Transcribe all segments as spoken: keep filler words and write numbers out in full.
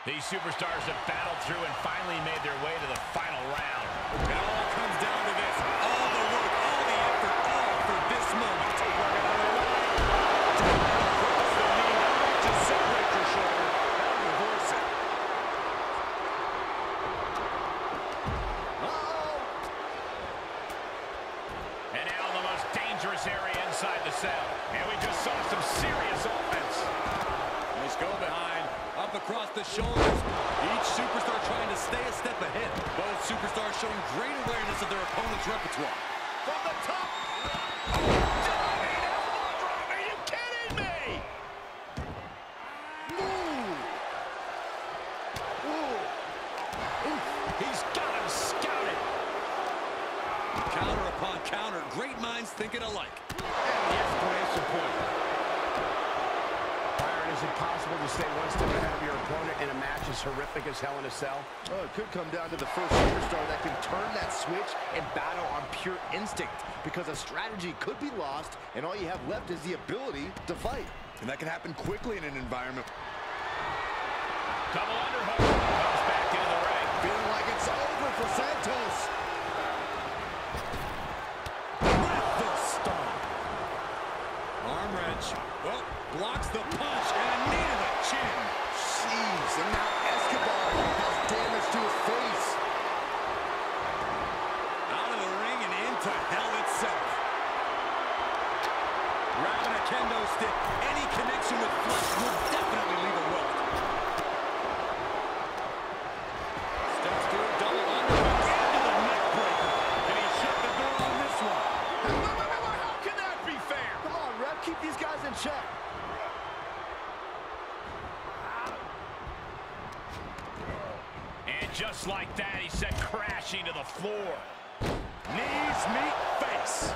These superstars have battled through and finally made their way to the final round. It all comes down to this. All the work, all the effort, all for this moment. Working on the line. Across the knee. Just separate your shoulder. And reverse it. Uh-oh. And now the most dangerous area inside the cell. And we just saw some serious offense. Nice go behind. Up across the shoulders. Each superstar trying to stay a step ahead. Both superstars showing great awareness of their opponent's repertoire. From the top. Diving elbow drop. Are you kidding me? Ooh. Ooh. Ooh. He's got him scouted. Counter upon counter. Great minds thinking alike. And the exclamation point. Is it possible to stay one step ahead of your opponent in a match as horrific as Hell in a Cell? Oh, it could come down to the first superstar that can turn that switch and battle on pure instinct, because a strategy could be lost, and all you have left is the ability to fight. And that can happen quickly in an environment. Double underhook. Comes back into the ring. Feeling like it's over for Santos. With the stomp. Arm wrench. Oh, blocks the punch and a knee to the chin. Jeez, and now Escobar has damage to his face. Out of the ring and into hell itself. Grabbing a kendo stick. Any connection with flesh will definitely leave a welt. Steps through a double underhook into the neck breaker. And he shut the door on this one. How can that be fair? Come on, ref, keep these guys in check. And just like that, he sent crashing to the floor. Knees meet face.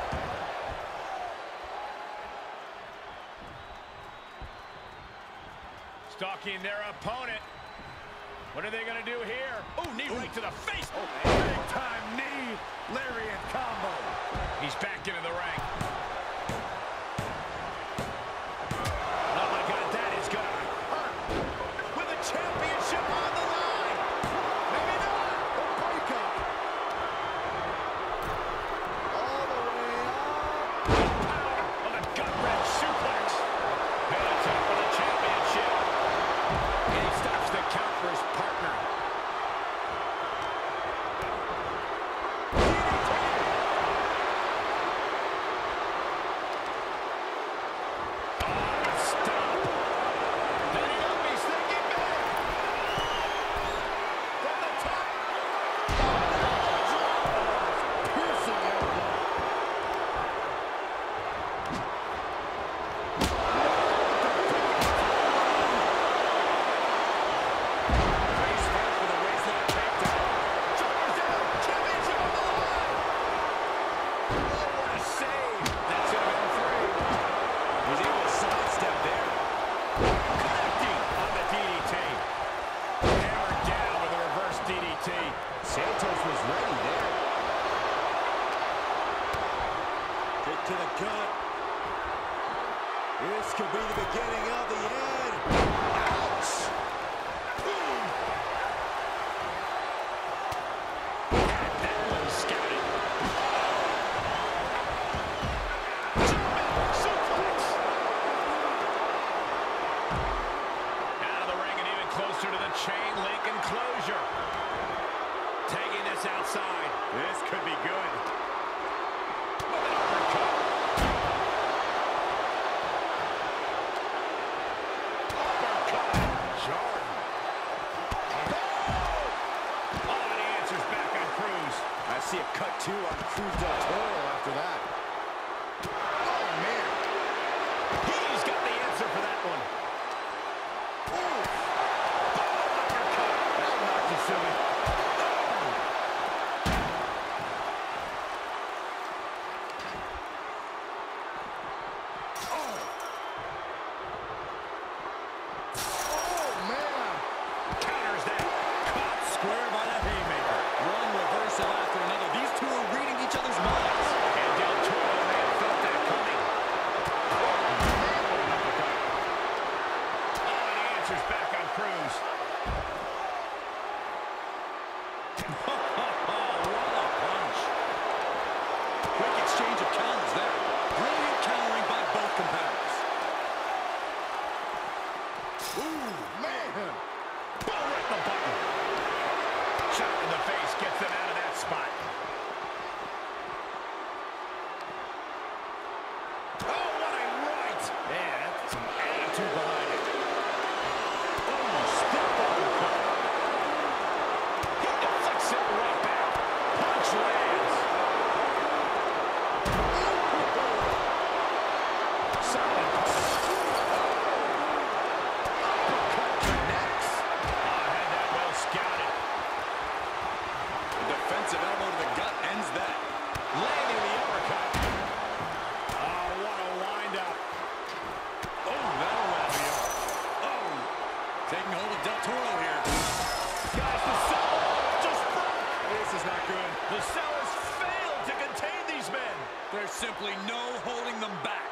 Stalking their opponent. What are they going to do here? Oh, knee right to the face. Oh, big time knee. Lariat combo. He's back into the ring. Oh my God, that is going to hurt. With the championship on the line. Maybe not. The breakup. All the way up. The power of the gut-wrench suplex. And it's up for the championship. And he stops the count for his partner. Santos was ready there. Kick to the gut. This could be the beginning of the end. Ouch! That one scouted. Jumping suplex. Out of the ring and even closer to the chain link enclosure. Taking this outside. This could be good. Uppercut. attitude behind it. Oh, step uppercut. He deflects it right back. Punch lands. Solid punch. Uppercut connects. Oh, had that well scouted. The defensive elbow to the gut ends that. Landing the uppercut. Oh, what a wind-up. Oh, that'll wrap me up. Oh, taking hold of Del Toro here. Guys, the cell just broke. This is not good. The cell has failed to contain these men. There's simply no holding them back.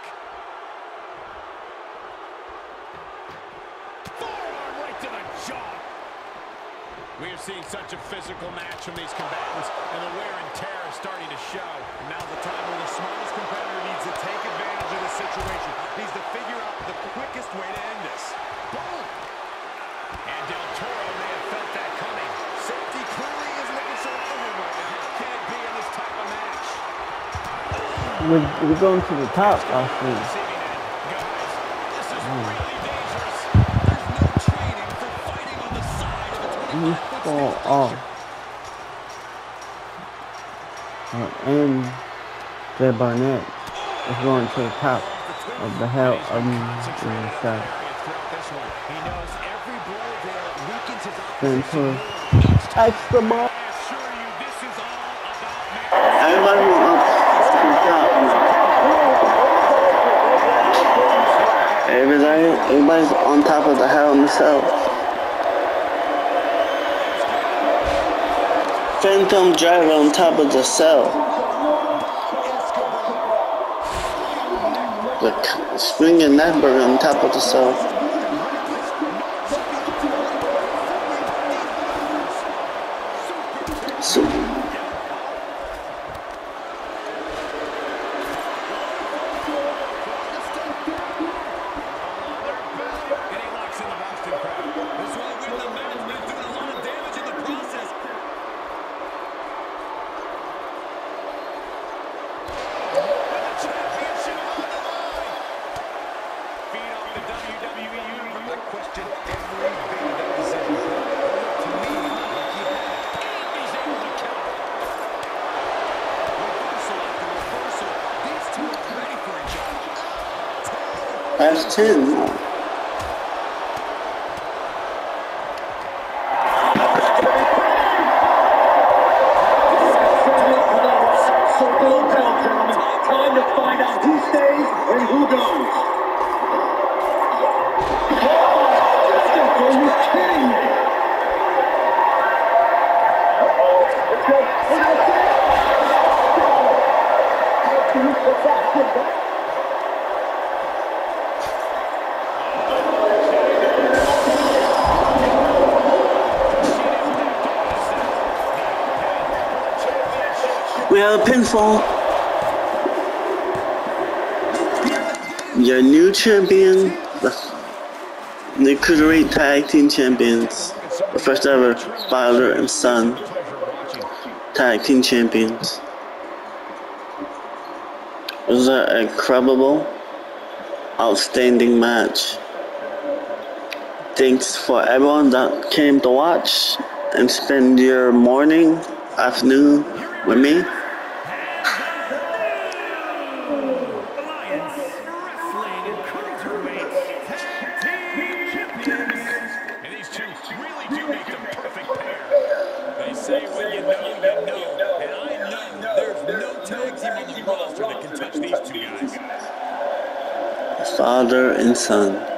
Forearm right to the jaw. We have seen such a physical match from these combatants, and the wear and tear is starting to show. Now's the time where the smartest competitor needs to take advantage of the situation. Needs to figure out the quickest way to end this. Boom! And Del Toro may have felt that coming. Safety clearly is looking so for him right now. Can't be in this type of match. We're, we're going to the top, last week. Receiving end. Guys, this is really dangerous. There's no training for fighting on the side of a You twenty-five foot fall steel off. structure. And Jay Barnett is going to the top of the hell of the side. He knows every blow there weakens his Then opposition. to extra ball. I assure you, this is all about man. Everybody wants to the top. Everybody, everybody's on top of the hell in the cell. Phantom Driver on top of the cell. The Spring and Netberg on top of the cell. So, Getting locks in the Boston crowd. This will win the match, but it's doing a lot of damage in the process. Championship on the line. Feed off the W W E uniform. I question every bit of that decision. To me, like he had it. And he's able to counter. Reversal after reversal. These two are ready for each other. that's ten. Time to find out who stays and who goes. Are you kidding me? We have a pinfall. Your new champion, the, the Cruiserweight Tag Team Champions, the first ever father and son Tag Team Champions. It was an incredible, outstanding match. Thanks for everyone that came to watch and spend your morning, afternoon with me. Alliance Wrestling Cruiserweight Tag Team Champions. And these two really do make the perfect pair. They say when you know, you know. And I know there's no tag team on the roster that can touch these two guys. Father and son.